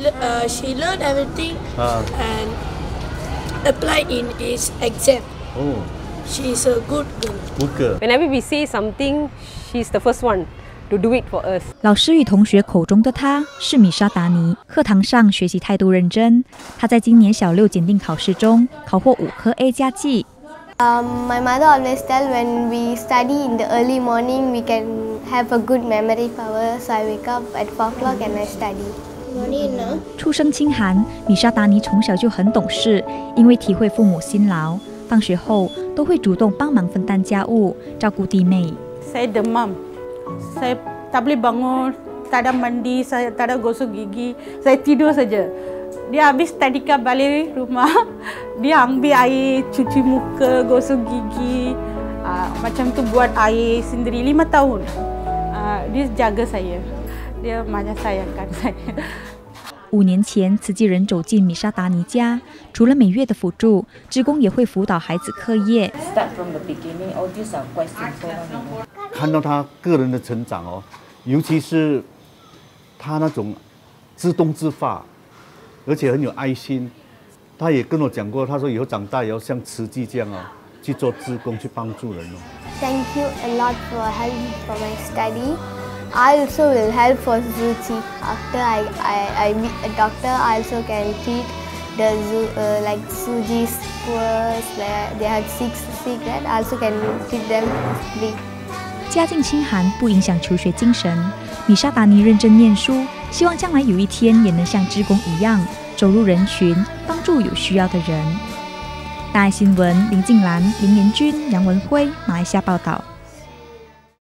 she learned everything and applied in his exam. Oh, She's a good girl. good girl. Whenever we say something, she's the first one to do it for us. 老师与同学口中的她是米莎达尼，课堂上学习态度认真。她在今年小6检定考试中考获5科 A 加绩。 My mother always tell when we study in the early morning, we can have a good memory power. So I wake up at 4 o'clock and I study. 出生清寒，米莎达尼从小就很懂事，因为体会父母辛劳，放学后都会主动帮忙分担家务，照顾弟妹。 Saya demam, saya tak boleh bangun, tak ada mandi, saya tak ada gosok gigi, saya tidur saja. Dia habis tadika balik rumah, dia ambil air, cuci muka, gosok gigi, macam tu buat air sendiri 5 tahun. Dia jaga saya, dia banyak sayangkan saya. 5年前，慈济人走进米莎达尼家，除了每月的辅助，志工也会辅导孩子课业。 看到他个人的成长哦，尤其是他那种自动自发，而且很有爱心。他也跟我讲过，他说以后长大也要像慈济这样哦，去做志工，去帮助人哦。 Thank you a lot for help for my study. I also will help for Zuchi. After I meet a doctor, I also can treat the like Suji's poor. They have sick, right? I also can treat them free. 家境清寒不影响求学精神，米莎达尼认真念书，希望将来有一天也能像志工一样走入人群，帮助有需要的人。大爱新闻林静兰、林延君、杨文辉，马来西亚报道。